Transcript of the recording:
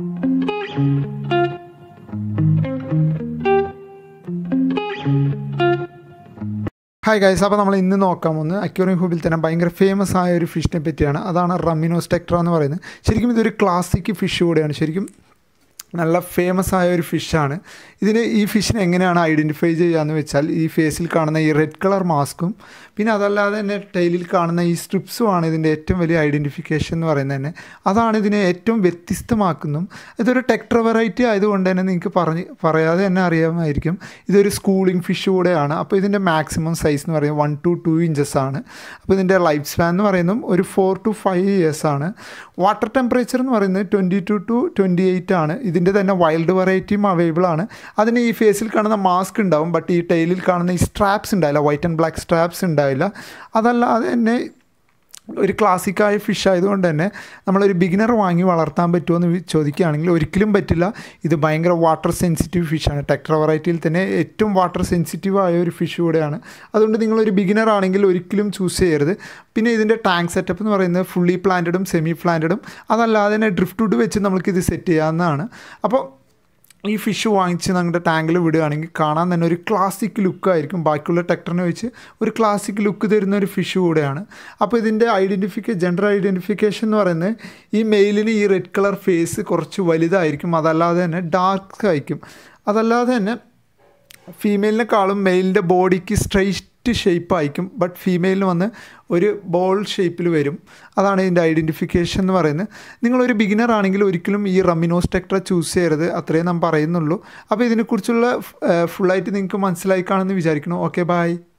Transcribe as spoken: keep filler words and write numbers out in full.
Hi guys, അപ്പോൾ നമ്മൾ ഇന്ന് നോക്കാൻ പോകുന്നത് അക്വേറിയം ഹൂബിൽ തന്നെ ഭയങ്കര ഫേമസ് ആയ ഒരു ഫിഷിനെ പറ്റിയാണ്. അതാണ് റമ്മിനോസ് ടെട്ര എന്ന് പറയുന്നത്. ശരിക്കും ഇതൊരു ക്ലാസിക് ഫിഷ് കൂടെയാണ്. ശരിക്കും നല്ല ഫേമസ് ആയ ഒരു ഫിഷാണ്. ഇതിന് ഈ ഫിഷിനെ എങ്ങനെയാണ് ഐഡൻറ്റിഫൈ ചെയ്യുകയെന്ന് വെച്ചാൽ ഈ ഫേസിൽ കാണുന്ന ഈ റെഡ് കളർ മാസ്കും പിന്നെ അതല്ലാതെ തന്നെ ടൈലിൽ കാണുന്ന ഈ സ്ട്രിപ്സുമാണ് ഇതിൻ്റെ ഏറ്റവും വലിയ ഐഡൻറ്റിഫിക്കേഷൻ എന്ന് പറയുന്നത് തന്നെ. അതാണ് ഇതിനെ ഏറ്റവും വ്യത്യസ്തമാക്കുന്നതും. ഇതൊരു ടെക്ട്ര വെറൈറ്റി ആയതുകൊണ്ട് തന്നെ നിങ്ങൾക്ക് പറഞ്ഞ് പറയാതെ തന്നെ അറിയാമായിരിക്കും ഇതൊരു സ്കൂളിംഗ് ഫിഷ് കൂടെയാണ്. അപ്പോൾ ഇതിൻ്റെ മാക്സിമം സൈസ് എന്ന് പറയുന്നത് വൺ ടു ടു ഇഞ്ചസ് ആണ്. അപ്പോൾ ഇതിൻ്റെ ലൈഫ് സ്പാൻ എന്ന് പറയുന്നതും ഒരു ഫോർ ടു ഫൈവ് ഇയേഴ്സ് ആണ്. വാട്ടർ ടെമ്പറേച്ചർ എന്ന് പറയുന്നത് twenty two two twenty eight ആണ്. ഇതിൻ്റെ തന്നെ വൈൽഡ് വെറൈറ്റിയും അവൈലബിൾ ആണ്. അതിന് ഈ ഫേസിൽ കാണുന്ന മാസ്ക് ഉണ്ടാവും, ബട്ട് ഈ ടൈലിൽ കാണുന്ന ഈ സ്ട്രാപ്സ് ഉണ്ടാവില്ല, വൈറ്റ് ആൻഡ് ബ്ലാക്ക് സ്ട്രാപ്സ് ഉണ്ടാവില്ല. അതല്ലാതെ തന്നെ ഒരു ക്ലാസിക്കായ ഫിഷ് ആയതുകൊണ്ട് തന്നെ നമ്മളൊരു ബിഗിനർ വാങ്ങി വളർത്താൻ പറ്റുമോ എന്ന് ചോദിക്കുകയാണെങ്കിൽ ഒരിക്കലും പറ്റില്ല. ഇത് ഭയങ്കര വാട്ടർ സെൻസിറ്റീവ് ഫിഷാണ്. ടെട്ര വെറൈറ്റിയിൽ തന്നെ ഏറ്റവും വാട്ടർ സെൻസിറ്റീവ് ആയ ഒരു ഫിഷ് കൂടെയാണ്. അതുകൊണ്ട് നിങ്ങളൊരു ബിഗിനർ ആണെങ്കിൽ ഒരിക്കലും ചൂസ് ചെയ്യരുത്. പിന്നെ ഇതിൻ്റെ ടാങ്ക് സെറ്റപ്പ് എന്ന് പറയുന്നത് ഫുള്ളി പ്ലാന്റഡും സെമി പ്ലാന്റഡും അതല്ലാതെ തന്നെ ഡ്രിഫ്റ്റ് വുഡ് വെച്ച് നമുക്കിത് സെറ്റ് ചെയ്യാവുന്നതാണ്. അപ്പോൾ ഈ ഫിഷ് വാങ്ങിച്ച് നമ്മുടെ ടാങ്കിൽ വിടുകയാണെങ്കിൽ കാണാൻ തന്നെ ഒരു ക്ലാസിക് ലുക്കായിരിക്കും. ബാക്കിയുള്ള ടെക്ടറിനെ വെച്ച് ഒരു ക്ലാസിക് ലുക്ക് തരുന്ന ഒരു ഫിഷ് കൂടെയാണ്. അപ്പോൾ ഇതിൻ്റെ ഐഡൻറ്റിഫിക്കേ ജെൻഡർ ഐഡൻറ്റിഫിക്കേഷൻ എന്ന് പറയുന്നത് ഈ മെയിലിന് ഈ റെഡ് കളർ ഫേസ് കുറച്ച് വലുതായിരിക്കും, അതല്ലാതെ തന്നെ ഡാർക്ക് ആയിരിക്കും. അതല്ലാതെ തന്നെ ഫീമെയിലിനെക്കാളും മെയിലിൻ്റെ ബോഡിക്ക് സ്ട്രെയിറ്റ് ഷേപ്പ് ആയിരിക്കും, ബട്ട് ഫീമെയിലിന് വന്ന് ഒരു ബോൾ ഷേപ്പിൽ വരും. അതാണ് ഇതിൻ്റെ ഐഡൻറ്റിഫിക്കേഷൻ എന്ന് പറയുന്നത്. നിങ്ങളൊരു ബിഗിനർ ആണെങ്കിൽ ഒരിക്കലും ഈ റമ്മിനോസ് ടെട്ര ചൂസ് ചെയ്യരുത്, അത്രയും നാം പറയുന്നുള്ളൂ. അപ്പോൾ ഇതിനെക്കുറിച്ചുള്ള ഫുള്ളായിട്ട് നിങ്ങൾക്ക് മനസ്സിലായി കാണുമെന്ന് വിചാരിക്കുന്നു. Okay, by.